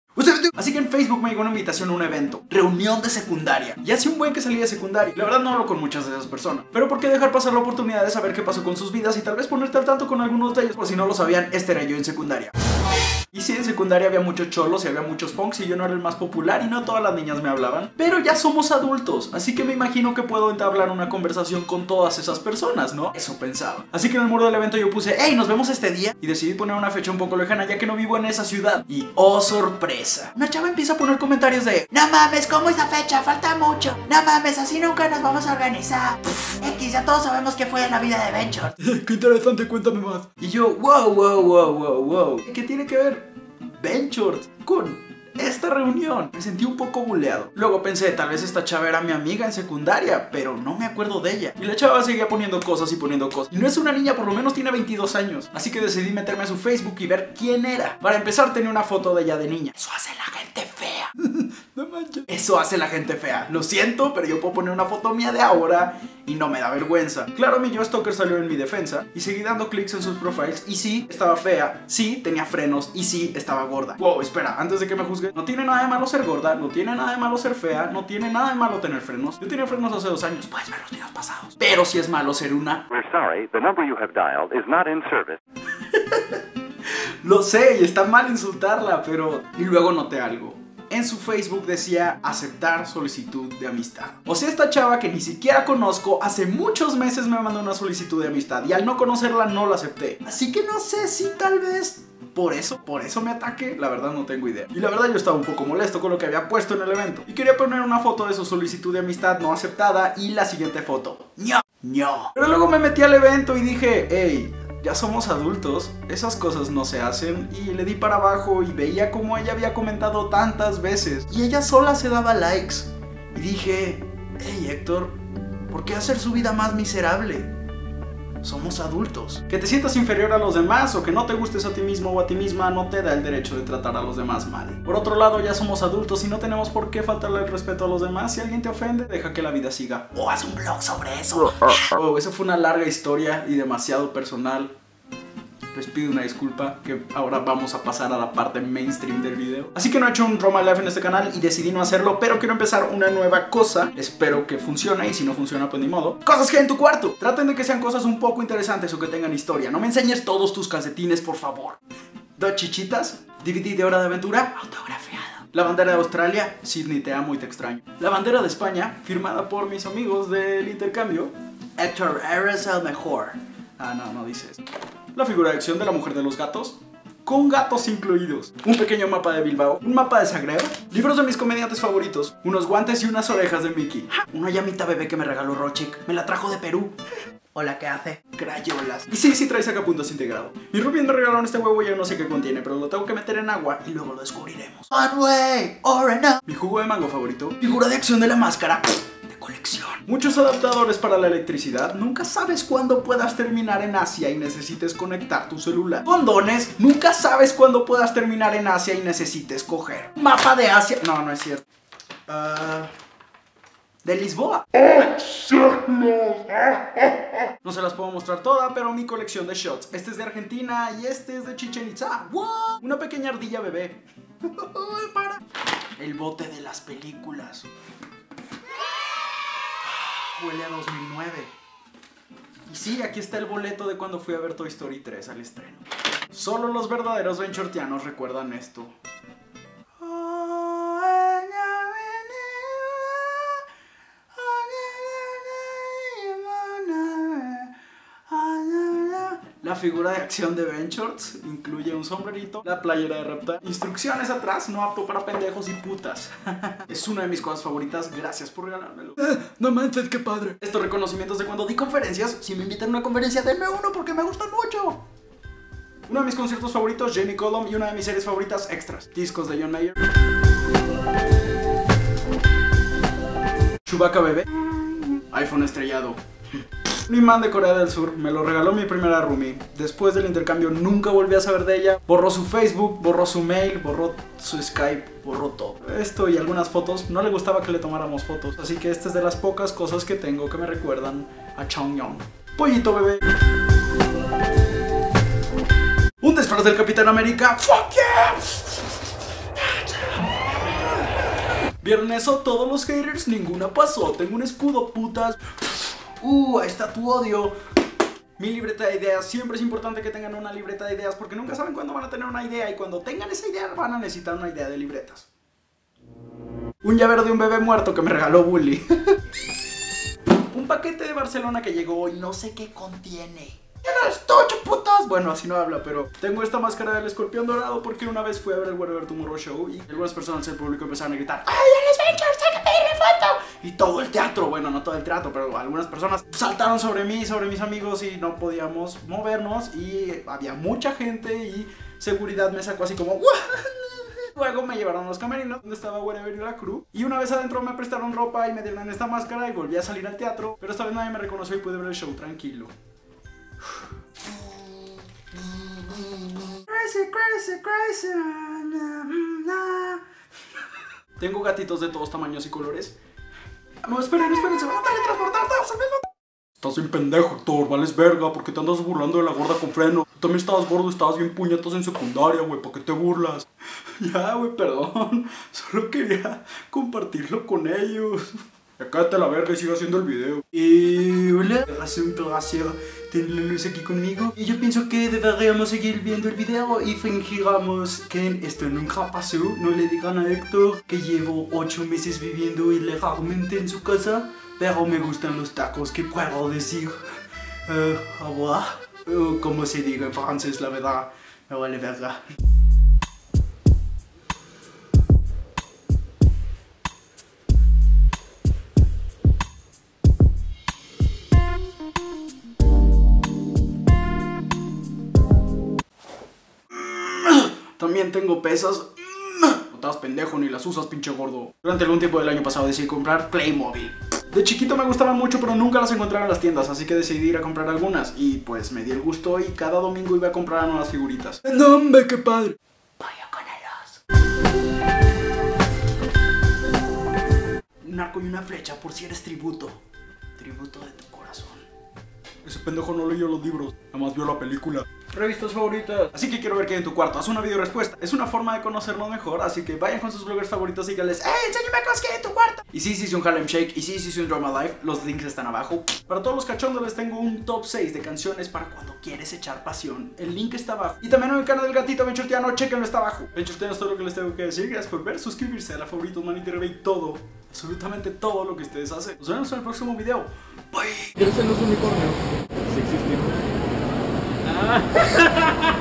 Así que en Facebook me llegó una invitación a un evento, reunión de secundaria. Y hace un buen que salí de secundaria. La verdad no hablo con muchas de esas personas, pero ¿por qué dejar pasar la oportunidad de saber qué pasó con sus vidas y tal vez ponerte al tanto con algunos de ellos? Por si no lo sabían, este era yo en secundaria. Y sí, en secundaria había muchos cholos y había muchos punks y yo no era el más popular y no todas las niñas me hablaban. Pero ya somos adultos, así que me imagino que puedo entablar una conversación con todas esas personas, ¿no? Eso pensaba. Así que en el muro del evento yo puse, hey, nos vemos este día. Y decidí poner una fecha un poco lejana ya que no vivo en esa ciudad. Y oh sorpresa, una chava empieza a poner comentarios de, no mames, ¿cómo esa fecha? Falta mucho. No mames, así nunca nos vamos a organizar. X, ya todos sabemos que fue en la vida de Venture. Qué interesante, cuéntame más. Y yo, wow. ¿Qué tiene que ver Venture con esta reunión? Me sentí un poco buleado. Luego pensé, tal vez esta chava era mi amiga en secundaria, pero no me acuerdo de ella. Y la chava seguía poniendo cosas. Y no es una niña, por lo menos tiene 22 años. Así que decidí meterme a su Facebook y ver quién era. Para empezar, tenía una foto de ella de niña. Eso hace la gente fea. No manches. Eso hace la gente fea. Lo siento, pero yo puedo poner una foto mía de ahora y no me da vergüenza. Claro, mi yo stalker salió en mi defensa y seguí dando clics en sus profiles. Y sí, estaba fea. Sí, tenía frenos. Y sí, estaba gorda. Wow, espera, antes de que me juzgue, no tiene nada de malo ser gorda, no tiene nada de malo ser fea, no tiene nada de malo tener frenos. Yo tenía frenos hace 2 años. Puedes ver los videos pasados. Pero sí es malo ser una... We're sorry, the number you have dialed is not in service. Lo sé, y está mal insultarla, pero... Y luego noté algo. En su Facebook decía aceptar solicitud de amistad. O sea, esta chava que ni siquiera conozco hace muchos meses me mandó una solicitud de amistad y al no conocerla no la acepté. Así que no sé si tal vez por eso me ataque. La verdad no tengo idea. Y la verdad yo estaba un poco molesto con lo que había puesto en el evento y quería poner una foto de su solicitud de amistad no aceptada y la siguiente foto. ¡No! Pero luego me metí al evento y dije, hey, ya somos adultos, esas cosas no se hacen. Y le di para abajo y veía como ella había comentado tantas veces y ella sola se daba likes. Y dije, hey Héctor, ¿por qué hacer su vida más miserable? Somos adultos. Que te sientas inferior a los demás o que no te gustes a ti mismo o a ti misma no te da el derecho de tratar a los demás mal. Por otro lado, ya somos adultos y no tenemos por qué faltarle el respeto a los demás. Si alguien te ofende, deja que la vida siga. O haz un blog sobre eso. Oh, esa fue una larga historia y demasiado personal. Les pido una disculpa, que ahora vamos a pasar a la parte mainstream del video. Así que no he hecho un Draw My Life en este canal y decidí no hacerlo, pero quiero empezar una nueva cosa. Espero que funcione y si no funciona pues ni modo. Cosas que hay en tu cuarto. Traten de que sean cosas un poco interesantes o que tengan historia. No me enseñes todos tus calcetines, por favor. 2 chichitas, DVD de Hora de Aventura, autografiado. La bandera de Australia, Sydney te amo y te extraño. La bandera de España, firmada por mis amigos del intercambio. Héctor, eres el mejor. Ah, no dice eso. La figura de acción de la mujer de los gatos, con gatos incluidos. Un pequeño mapa de Bilbao, un mapa de Zagreb, libros de mis comediantes favoritos, unos guantes y unas orejas de Mickey. Una llamita bebé que me regaló Rochik, me la trajo de Perú. Hola, ¿qué hace? Crayolas. Y sí trae sacapuntas integrado. Mi Rubén me regalaron este huevo y yo no sé qué contiene, pero lo tengo que meter en agua y luego lo descubriremos. One way or another. Mi jugo de mango favorito, figura de acción de la máscara de colección. Muchos adaptadores para la electricidad. Nunca sabes cuándo puedas terminar en Asia y necesites conectar tu celular. Condones. Nunca sabes cuándo puedas terminar en Asia y necesites coger. Mapa de Asia. No es cierto. De Lisboa. No se las puedo mostrar toda, pero mi colección de shots. Este es de Argentina y este es de Chichén Itzá. ¡Wow! Una pequeña ardilla bebé. Para. El bote de las películas. Huele a 2009. Y sí, aquí está el boleto de cuando fui a ver Toy Story 3 al estreno. Solo los verdaderos venturtianos recuerdan esto. La figura de acción de Ventures incluye un sombrerito, la playera de Reptar, instrucciones atrás, no apto para pendejos y putas. Es una de mis cosas favoritas, gracias por regalármelo. No manches, qué padre. Estos reconocimientos de cuando di conferencias, si me invitan a una conferencia, denme uno porque me gustan mucho. Uno de mis conciertos favoritos, Jamie Cullum, y una de mis series favoritas, Extras. Discos de John Mayer. Chewbacca bebé. iPhone estrellado. Mi man de Corea del Sur me lo regaló mi primera roomie. Después del intercambio nunca volví a saber de ella. Borró su Facebook, borró su mail, borró su Skype, borró todo. Esto y algunas fotos, no le gustaba que le tomáramos fotos. Así que esta es de las pocas cosas que tengo que me recuerdan a Chongyong. Pollito bebé. Un disfraz del Capitán América. ¡Fuck yeah! ¿Vieron eso? Todos los haters, ninguna pasó. Tengo un escudo, putas. Ahí está tu odio. Mi libreta de ideas. Siempre es importante que tengan una libreta de ideas porque nunca saben cuándo van a tener una idea. Y cuando tengan esa idea van a necesitar una idea de libretas. Un llavero de un bebé muerto que me regaló Bully. Un paquete de Barcelona que llegó y no sé qué contiene. ¡Era estuche, putas! Bueno, así no habla, pero tengo esta máscara del escorpión dorado porque una vez fui a ver el Whatever Tomorrow Show y algunas personas del público empezaron a gritar ¡Ay, Alex Ventures, hay que pedirle foto! Y todo el teatro, bueno, no todo el teatro, pero algunas personas saltaron sobre mí, sobre mis amigos y no podíamos movernos y había mucha gente y seguridad me sacó así como Luego me llevaron a los camerinos donde estaba Whatever y la crew. Y una vez adentro me prestaron ropa y me dieron esta máscara y volví a salir al teatro. Pero esta vez nadie me reconoció y pude ver el show tranquilo. Crazy, crazy, crazy. Tengo gatitos de todos tamaños y colores. No, esperen, se van a teletransportar todos al mismo tiempo. Estás bien pendejo, Héctor, vales verga, ¿por qué te andas burlando de la gorda con freno? Tú también estabas gordo, estabas bien puñetos en secundaria, güey, ¿por qué te burlas? Ya, güey, perdón, solo quería compartirlo con ellos. Ya cállate la verga y sigue haciendo el video. Hola, es un placer tenerlos aquí conmigo. Y yo pienso que deberíamos seguir viendo el video y fingiramos que esto nunca pasó. No le digan a Héctor que llevo 8 meses viviendo ilegalmente en su casa. Pero me gustan los tacos, ¿qué puedo decir? Agua. Como se diga en francés, la verdad, me vale verga. También tengo pesas. No estás pendejo ni las usas, pinche gordo. Durante algún tiempo del año pasado decidí comprar Playmobil. De chiquito me gustaban mucho, pero nunca las encontraba en las tiendas, así que decidí ir a comprar algunas. Y pues me di el gusto y cada domingo iba a comprar nuevas figuritas. No, hombre, qué padre. Un arco y una flecha por si eres tributo. Tributo de tu corazón. Ese pendejo no leyó los libros, nada más vio la película. Revistas favoritas. Así que quiero ver qué hay en tu cuarto. Haz una video respuesta. Es una forma de conocernos mejor. Así que vayan con sus bloggers favoritos y díganles enséñame cosas que hay en tu cuarto. Y sí, hice un Harlem Shake. Y sí, hice un Drama Life. Los links están abajo. Para todos los cachondos les tengo un top 6 de canciones para cuando quieres echar pasión. El link está abajo. Y también en el canal del gatito Benchurtiano. Chequenlo, está abajo. Benchurtiano es todo lo que les tengo que decir. Gracias por ver, suscribirse a la favorito, manita y todo. Absolutamente todo lo que ustedes hacen. Nos vemos en el próximo video. Bye. ¿Quieres ser los unicornios? Sí existen.